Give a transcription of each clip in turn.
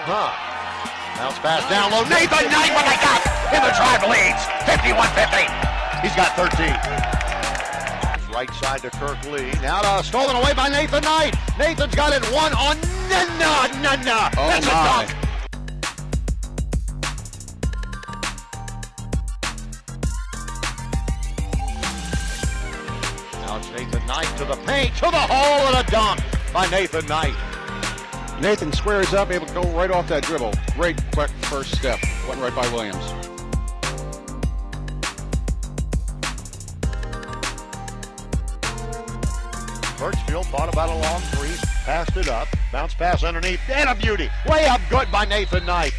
Bounce pass down low. Nathan Knight with the cut. In the tribe leads. 51-50. He's got 13. Right side to Kirk Lee. Now stolen away by Nathan Knight. Nathan's got it one on Nana. Oh, that's my. a dunk. Now it's Nathan Knight to the paint, to the hole, and a dunk by Nathan Knight. Nathan squares up, able to go right off that dribble. Great quick first step. Went right by Williams. Birchfield thought about a long three, passed it up, bounce pass underneath, and a beauty. Way up good by Nathan Knight.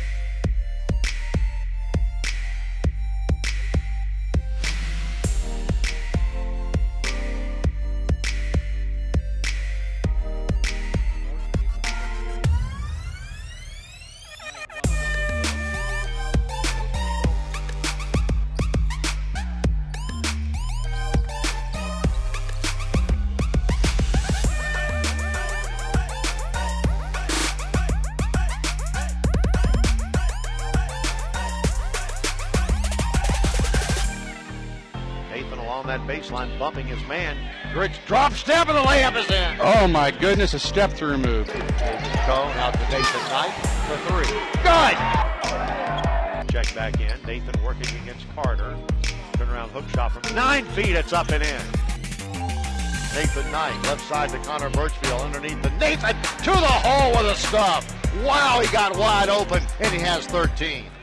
Nathan along that baseline, bumping his man. Griggs drop step, and the layup is in. Oh my goodness, a step through move. Cone out to Nathan Knight for three. Good! Check back in. Nathan working against Carter. Turnaround hook shot from 9 feet. It's up and in. Nathan Knight, left side to Connor Birchfield. Underneath the Nathan to the hole with a stub. Wow, he got wide open, and he has 13.